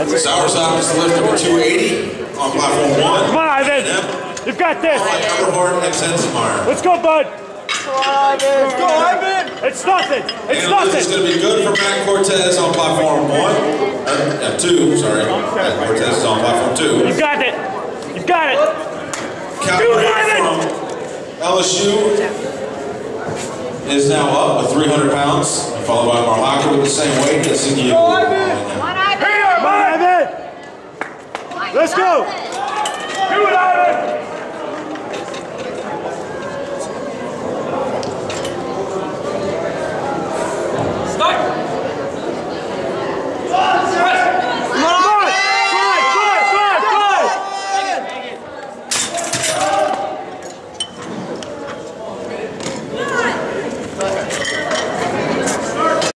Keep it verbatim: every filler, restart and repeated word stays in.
Soursop is lift number two eighty on platform one. Come on, Ivan. You've got this. Everhart and Sensenmeyer. Let's go, bud. Come on, Ivan. Let's go, Ivan. It's nothing. It's and nothing. It's going to be good for Matt Cortez on platform one. Uh, uh, two, sorry. Matt Cortez is on platform two. You got it. You got it. Captain from L S U is now up with three hundred pounds, followed by Marhaka with the same weight. Let's see you. Come on, Ivan. Come on, Ivan. Let's go. Do it, Ivan.